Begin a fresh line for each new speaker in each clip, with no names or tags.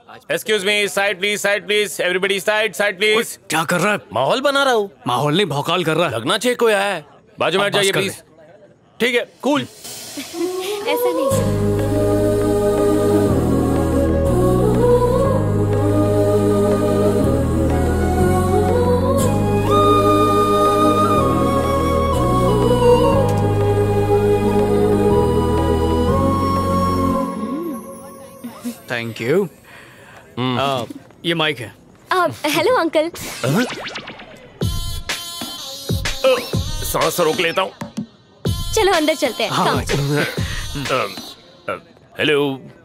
Excuse me, side please, everybody side please.
क्या कर रहा है?
माहौल बना रहा हूँ।
माहौल नहीं, भौकाल कर रहा है।
लगना चाहिए कोई आया है। बाजू में हट जाइए प्लीज। ठीक है, कूल।
ऐसा नहीं।
Thank you. ये माइक है।
Hello uncle.
सांस रोक लेता हूँ।
चलो अंदर चलते हैं।
हाँ,
हेलो।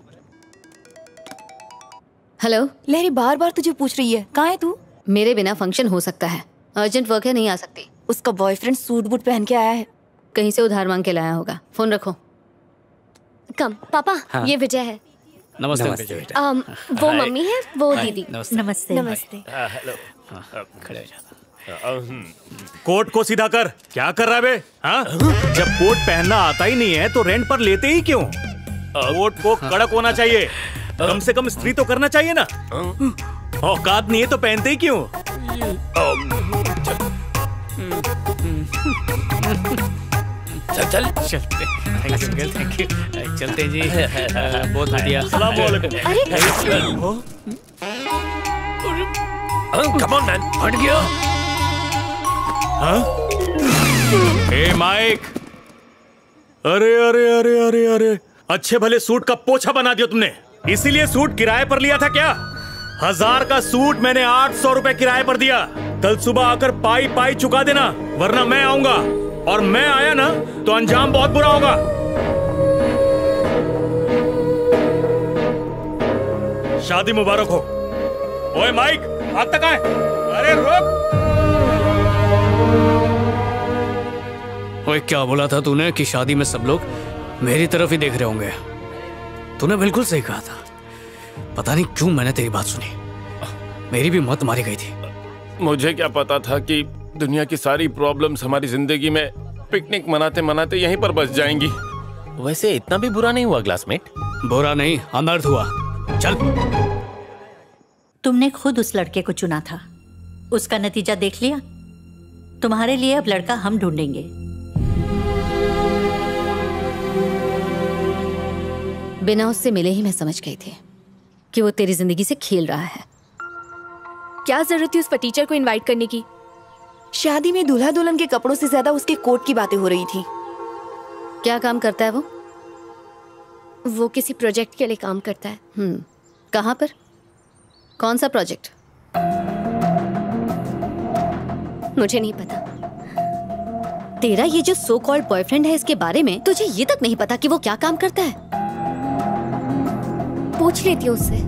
हेलो।
लहरी बार बार तुझे पूछ रही है, कहाँ है तू?
मेरे बिना फंक्शन हो सकता है, अर्जेंट वर्क है, नहीं आ सकती।
उसका बॉयफ्रेंड सूट बूट पहन के आया है,
कहीं से उधार मांग के लाया होगा। फोन रखो।
कम पापा।
हाँ।
ये विजय है।
नमस्ते बेटा।
वो मम्मी है, वो दीदी।
नमस्ते।
हेलो।
खड़े हो जा।
कोट को सीधा कर। क्या कर रहा है बे? हाँ? जब कोट पहनना आता ही नहीं है तो रेंट पर लेते ही क्यों? कोट को कड़क होना चाहिए, कम से कम इस्त्री तो करना चाहिए ना। औकात नहीं है तो पहनते ही क्यों?
चल
चलते। Thank you. चलते जी। बहुत बढ़िया।
सलाम वालेकुम।
कम ऑन मैन, हट गया।
ए माइक, अरे अरे अरे अरे अरे, अच्छे भले सूट का पोछा बना दिया तुमने। इसीलिए सूट किराए पर लिया था क्या? 1000 का सूट मैंने 800 रुपए किराए पर दिया। कल सुबह आकर पाई पाई चुका देना, वरना मैं आऊंगा, और मैं आया ना तो अंजाम बहुत बुरा होगा। शादी मुबारक हो। ओए माइक, भागता कहाँ है? अरे रुक।
ओए, क्या बोला था तूने कि शादी में सब लोग मेरी तरफ ही देख रहे होंगे? तूने बिल्कुल सही कहा था। पता नहीं क्यों मैंने तेरी बात सुनी, मेरी भी मौत मारी गई थी।
मुझे क्या पता था कि दुनिया की सारी प्रॉब्लम्स हमारी जिंदगी में पिकनिक मनाते मनाते यहीं पर बस जाएंगी। वैसे इतना भी बुरा नहीं हुआ क्लासमेट।
बुरा नहीं, अनर्थ हुआ। चल।
तुमने खुद उस लड़के को चुना था, उसका नतीजा देख लिया। तुम्हारे लिए अब लड़का हम ढूंढेंगे।
बिना उससे मिले ही मैं समझ गई थी कि वो तेरी जिंदगी से खेल रहा है।
क्या जरूरत थी उस टीचर को इनवाइट करने की?
शादी में दूल्हा दुल्हन के कपड़ों से ज्यादा उसके कोट की बातें हो रही थी।
क्या काम करता है वो?
वो किसी प्रोजेक्ट के लिए काम करता है।
कहाँ पर? कौन सा प्रोजेक्ट?
मुझे नहीं पता।
तेरा ये जो सो कॉल्ड बॉयफ्रेंड है, इसके बारे में तुझे ये तक नहीं पता कि वो क्या काम करता है?
पूछ लेती हूँ उससे।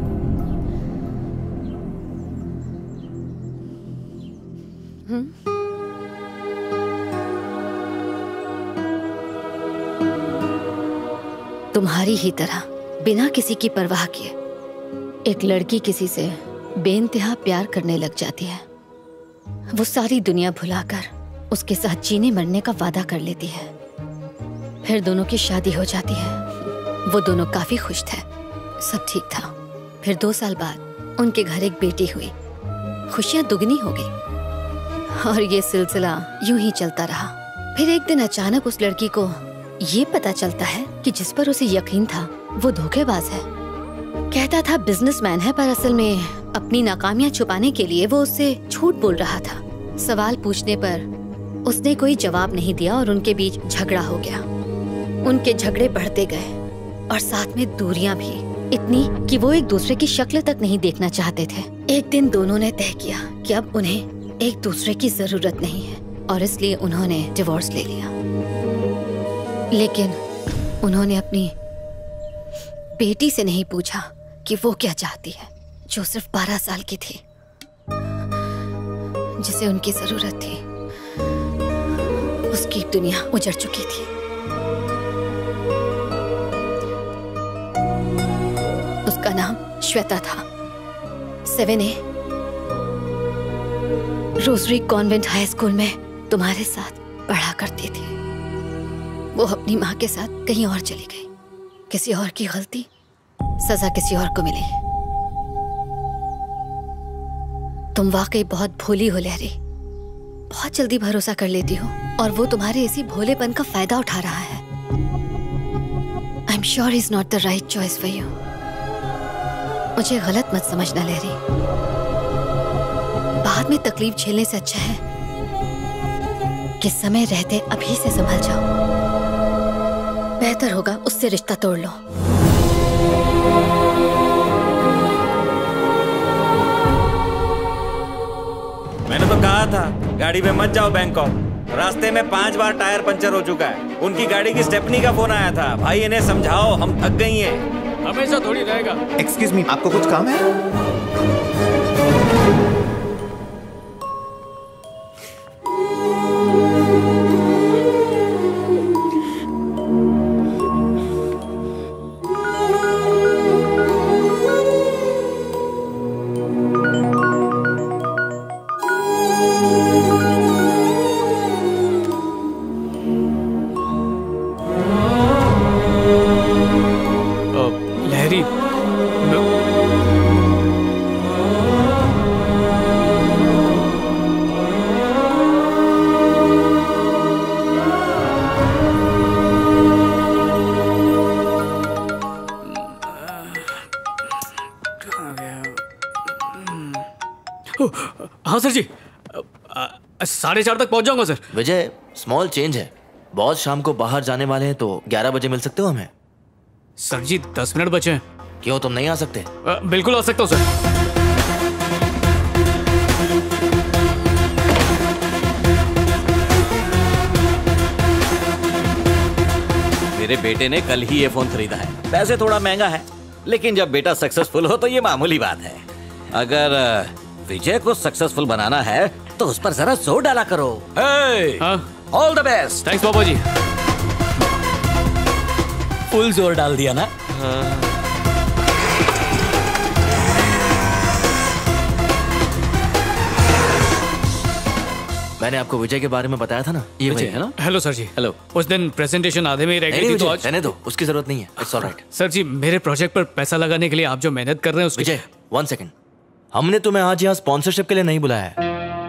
तुम्हारी ही तरह बिना किसी की परवाह किए एक लड़की किसी से बेइंतहा प्यार करने लग जाती है। वो सारी दुनिया भुलाकर उसके साथ जीने मरने का वादा कर लेती है। फिर दोनों की शादी हो जाती है। वो दोनों काफी खुश थे, सब ठीक था। फिर 2 साल बाद उनके घर एक बेटी हुई। खुशियां दुगनी हो गई और ये सिलसिला यूं ही चलता रहा। फिर एक दिन अचानक उस लड़की को ये पता चलता है कि जिस पर उसे यकीन था वो धोखेबाज है। कहता था बिजनेसमैन है, पर असल में अपनी नाकामियां छुपाने के लिए वो उससे झूठ बोल रहा था। सवाल पूछने पर उसने कोई जवाब नहीं दिया और उनके बीच झगड़ा हो गया। उनके झगड़े बढ़ते गए और साथ में दूरियां भी, इतनी कि वो एक दूसरे की शक्ल तक नहीं देखना चाहते थे। एक दिन दोनों ने तय किया कि अब उन्हें एक दूसरे की जरूरत नहीं है और इसलिए उन्होंने डिवोर्स ले लिया। लेकिन उन्होंने अपनी बेटी से नहीं पूछा कि वो क्या चाहती है, जो सिर्फ 12 साल की थी, जिसे उनकी जरूरत थी। उसकी दुनिया उजड़ चुकी थी। उसका नाम श्वेता था। 7A rosary convent high school में तुम्हारे साथ पढ़ा करती थी। वो अपनी माँ के साथ कहीं और चली गई। किसी और की गलती, सजा किसी और को मिली। तुम वाकई बहुत भोली हो लहरी, बहुत जल्दी भरोसा कर लेती हो और वो तुम्हारे इसी भोलेपन का फायदा उठा रहा है। I am sure is not the right choice for you. मुझे गलत मत समझना लहरी, बाद में तकलीफ झेलने से अच्छा है कि समय रहते अभी से संभल जाओ। बेहतर होगा उससे रिश्ता तोड़ लो।
मैंने तो कहा था गाड़ी में मत जाओ बैंकॉक। रास्ते में 5 बार टायर पंचर हो चुका है। उनकी गाड़ी की स्टेपनी का फोन आया था, भाई इन्हें समझाओ, हम थक गई हैं।
हमेशा थोड़ी रहेगा।
एक्सक्यूज मी, आपको कुछ काम है?
लहरी, हाँ सर जी, 4:30 तक पहुंच जाऊंगा सर।
विजय, स्मॉल चेंज है। बॉस शाम को बाहर जाने वाले हैं तो 11 बजे मिल सकते हो हमें?
सर जी 10 मिनट बचे हैं।
क्यों, तुम नहीं आ सकते?
बिल्कुल आ सकता हूँ सर।
मेरे बेटे ने कल ही ये फोन खरीदा है। पैसे थोड़ा महंगा है, लेकिन जब बेटा सक्सेसफुल हो तो ये मामूली बात है। अगर विजय को सक्सेसफुल बनाना है तो उस पर जरा जोर डाला करो। All the best.
थैंक्स बाबा जी।
फुल जोर डाल दिया ना?
मैंने आपको विजय के बारे में बताया था ना, ये
विजय
है ना?
हेलो सर जी।
हेलो।
उस दिन प्रेजेंटेशन आधे में ही रह गई थी तो आज।
रहने दो, उसकी जरूरत नहीं है। It's alright.
सर जी मेरे प्रोजेक्ट पर पैसा लगाने के लिए आप जो मेहनत कर रहे हैं उसके।
विजय 1 सेकंड, हमने तुम्हें आज यहाँ स्पॉन्सरशिप के लिए नहीं बुलाया है।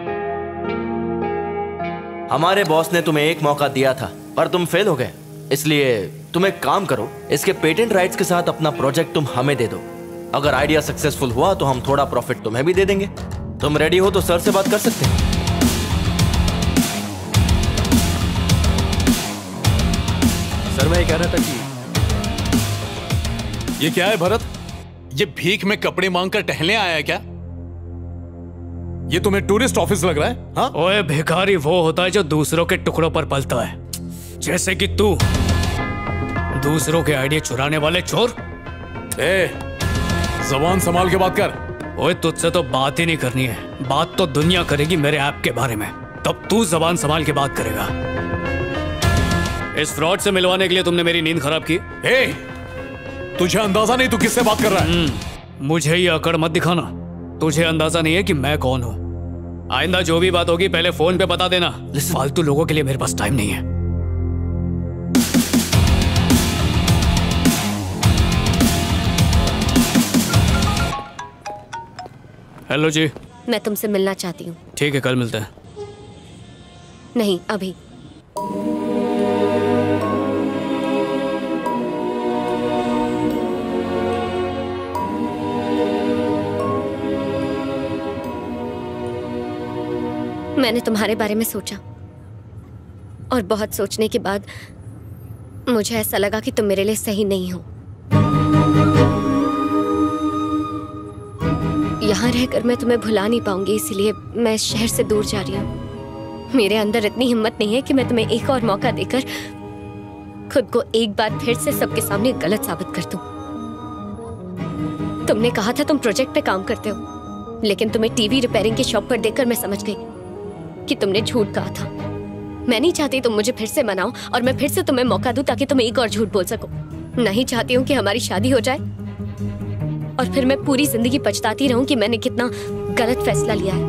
हमारे बॉस ने तुम्हें एक मौका दिया था पर तुम फेल हो गए, इसलिए तुम एक काम करो, इसके पेटेंट राइट्स के साथ अपना प्रोजेक्ट तुम हमें दे दो। अगर आइडिया सक्सेसफुल हुआ तो हम थोड़ा प्रॉफिट तुम्हें भी दे देंगे। तुम रेडी हो तो सर से बात कर सकते हैं।
सर मैं ये कह रहा था कि ये क्या है भरत, ये भीख में कपड़े मांग कर टहलने आया है क्या? ये तुम्हें टूरिस्ट ऑफिस लग रहा है? हाँ?
ओए भिखारी वो होता है जो दूसरों के टुकड़ों पर पलता है, जैसे कि तू, दूसरों के आइडिया चुराने वाले चोर।
जबान संभाल के बात कर।
ओए तुझसे तो बात ही नहीं करनी है, बात तो दुनिया करेगी मेरे ऐप के बारे में, तब तू जबान संभाल के बात करेगा। इस फ्रॉड से मिलवाने के लिए तुमने मेरी नींद खराब की।
तुझे अंदाजा नहीं तू किससे बात कर रहा है?
मुझे ये अकड़ मत दिखाना, तुझे अंदाजा नहीं है कि मैं कौन हूं। आइंदा जो भी बात होगी पहले फोन पे बता देना, फालतू लोगों के लिए मेरे पास टाइम नहीं है। हेलो जी।
मैं तुमसे मिलना चाहती हूँ।
ठीक है कल मिलते हैं।
नहीं अभी। मैंने तुम्हारे बारे में सोचा और बहुत सोचने के बाद मुझे ऐसा लगा कि तुम मेरे लिए सही नहीं हो। यहाँ रहकर मैं तुम्हें भुला नहीं पाऊंगी, इसीलिए मैं इस शहर से दूर जा रही हूँ। मेरे अंदर इतनी हिम्मत नहीं है कि मैं तुम्हें एक और मौका देकर खुद को एक बार फिर से सबके सामने गलत साबित कर दूं। तुमने कहा था तुम प्रोजेक्ट पे काम करते हो, लेकिन तुम्हें टीवी रिपेयरिंग की शॉप पर देखकर मैं समझ गई कि तुमने झूठ कहा था। मैं नहीं चाहती तुम मुझे फिर से मनाओ और मैं फिर से तुम्हें मौका दूं ताकि तुम एक और झूठ बोल सको। नहीं चाहती हूँ कि हमारी शादी हो जाए और फिर मैं पूरी जिंदगी पछताती रहूं कि मैंने कितना गलत फैसला लिया है।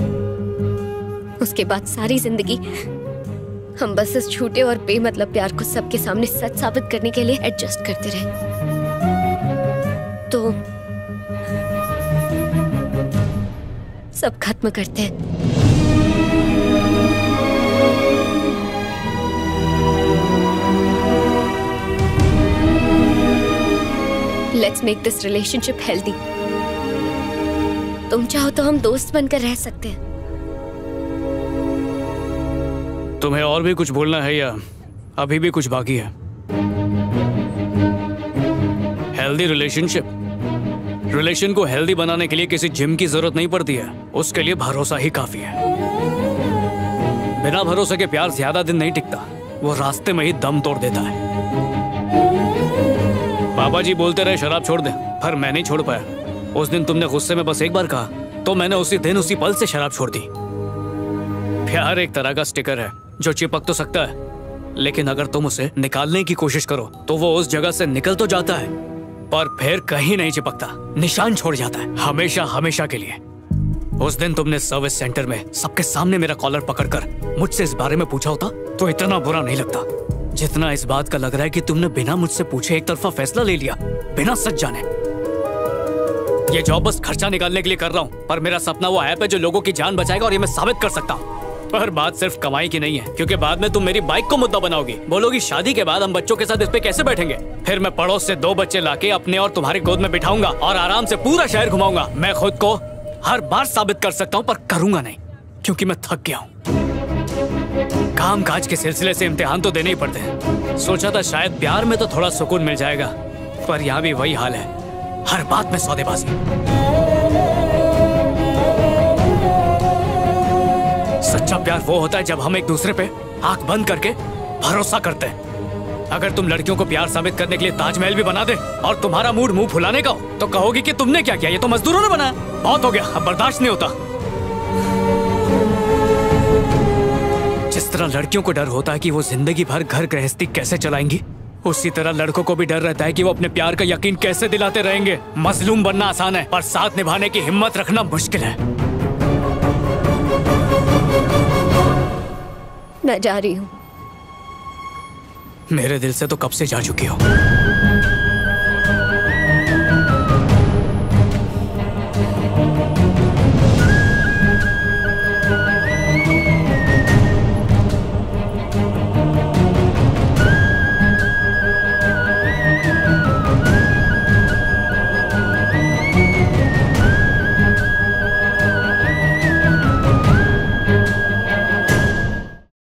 उसके बाद सारी जिंदगी हम बस इस झूठे और बेमतलब प्यार को सबके सामने सच साबित करने के लिए एडजस्ट करते रहे। तो सब खत्म करते हैं। Let's make this relationship healthy. तुम चाहो तो हम दोस्त बनकर रह सकते हैं।
तुम्हें और भी कुछ बोलना है या अभी भी कुछ बाकी है? हेल्दी रिलेशन को हेल्दी बनाने के लिए किसी जिम की जरूरत नहीं पड़ती है, उसके लिए भरोसा ही काफी है। बिना भरोसे के प्यार ज्यादा दिन नहीं टिकता, वो रास्ते में ही दम तोड़ देता है। पापा जी बोलते रहे शराब छोड़ दे, पर मैं नहीं छोड़ पाया। उस दिन तुमने गुस्से में बस एक बार कहा तो मैंने उसी दिन उसी पल से शराब छोड़ दी। प्यार एक तरह का स्टिकर है जो चिपक तो सकता है, लेकिन अगर तुम उसे निकालने की कोशिश करो तो वो उस जगह से निकल तो जाता है पर फिर कहीं नहीं चिपकता, निशान छोड़ जाता है हमेशा हमेशा के लिए। उस दिन तुमने सर्विस सेंटर में सबके सामने मेरा कॉलर पकड़कर मुझसे इस बारे में पूछा होता तो इतना बुरा नहीं लगता जितना इस बात का लग रहा है कि तुमने बिना मुझसे पूछे एक तरफा फैसला ले लिया, बिना सच जाने। ये जॉब बस खर्चा निकालने के लिए कर रहा हूँ, पर मेरा सपना वो ऐप है जो लोगों की जान बचाएगा और ये मैं साबित कर सकता हूँ। पर बात सिर्फ कमाई की नहीं है, क्योंकि बाद में तुम मेरी बाइक को मुद्दा बनाओगी, बोलोगी शादी के बाद हम बच्चों के साथ इस पे कैसे बैठेंगे। फिर मैं पड़ोस से 2 बच्चे लाके अपने और तुम्हारी गोद में बिठाऊंगा और आराम से पूरा शहर घुमाऊंगा। मैं खुद को हर बार साबित कर सकता हूँ पर करूंगा नहीं, क्योंकि मैं थक गया हूँ। काम काज के सिलसिले से इम्तिहान तो देने ही पड़ते हैं। सोचा था शायद प्यार में तो थोड़ा सुकून मिल जाएगा, पर यहाँ भी वही हाल है, हर बात में सौदेबाजी। सच्चा प्यार वो होता है जब हम एक दूसरे पे आंख बंद करके भरोसा करते हैं। अगर तुम लड़कियों को प्यार साबित करने के लिए ताजमहल भी बना दे और तुम्हारा मूड मुंह फुलाने का हो तो कहोगी कि तुमने क्या किया, ये तो मजदूरों ने बनाया। बहुत हो गया, अब बर्दाश्त नहीं होता। जिस तरह लड़कियों को डर होता है कि वो जिंदगी भर घर गृहस्थी कैसे चलाएंगी, उसी तरह लड़कों को भी डर रहता है कि वो अपने प्यार का यकीन कैसे दिलाते रहेंगे। मजलूम बनना आसान है पर साथ निभाने की हिम्मत रखना मुश्किल है।
मैं जा रही हूँ।
मेरे दिल से तो कब से जा चुकी हो।